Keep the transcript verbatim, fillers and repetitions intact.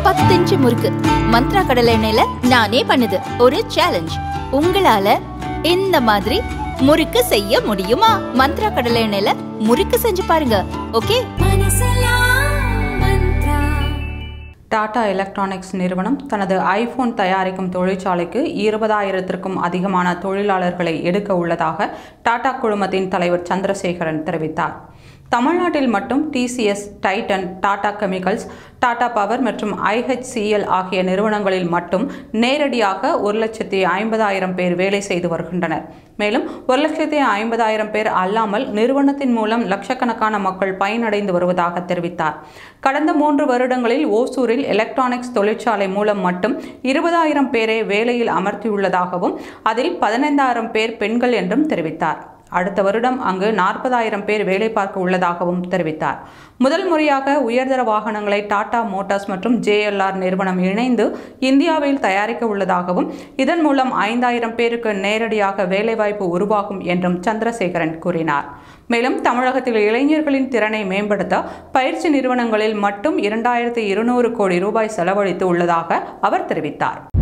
பத்து இன்ச்சு முறுக்கு மந்த்ரா கடலை எண்ணெயில நானே பண்ணுது ஒரு சேலஞ்ச். உங்களால இந்த மாதிரி முறுக்கு செய்ய முடியுமா? மந்த்ரா கடலை எண்ணெயில முறுக்கு செஞ்சு பாருங்க. ஓகே. டாடா எலக்ட்ரானிக்ஸ் நிறுவனம் தனது ஐபோன் தயாரிக்கும் தொழிற்சாலைக்கு இருபதாயிரத்திற்கும் அதிகமான தொழிலாளர்களை எடுக்க உள்ளதாக டாடா குழுமத்தின் தலைவர் சந்திரசேகரன் தெரிவித்தார். தமிழ்நாட்டில் மட்டும் டிசிஎஸ், டைட்டன், டாடா கெமிக்கல்ஸ், டாடா பவர் மற்றும் ஐஹெச்சிஎல் ஆகிய நிறுவனங்களில் மட்டும் நேரடியாக ஒரு லட்சத்தி ஐம்பதாயிரம் பேர் வேலை செய்து வருகின்றனர். மேலும் ஒரு லட்சத்தி ஐம்பதாயிரம் பேர் அல்லாமல் நிறுவனத்தின் மூலம் லட்சக்கணக்கான மக்கள் பயனடைந்து வருவதாக தெரிவித்தார். கடந்த மூன்று வருடங்களில் ஓசூரில் எலக்ட்ரானிக்ஸ் தொழிற்சாலை மூலம் மட்டும் இருபதாயிரம் பேரை வேலையில் அமர்த்தியுள்ளதாகவும் அதில் பதினைந்தாயிரம் பேர் பெண்கள் என்றும் தெரிவித்தார். அடுத்த வருடம் அங்கு நாற்பதாயிரம் பேர் வேலை பார்க்க உள்ளதாகவும் தெரிவித்தார். முதல் முறையாக உயர்தர வாகனங்களை டாடா மோட்டார்ஸ் மற்றும் ஜேஎல்ஆர் நிறுவனம் இணைந்து இந்தியாவில் தயாரிக்க உள்ளதாகவும் இதன் மூலம் ஐந்தாயிரம் பேருக்கு நேரடியாக வேலைவாய்ப்பு உருவாகும் என்றும் சந்திரசேகரன் கூறினார். மேலும் தமிழகத்தில் இளைஞர்களின் திறனை மேம்படுத்த பயிற்சி நிறுவனங்களில் மட்டும் இரண்டாயிரத்தி இருநூறு கோடி ரூபாய் செலவழித்து உள்ளதாக அவர் தெரிவித்தார்.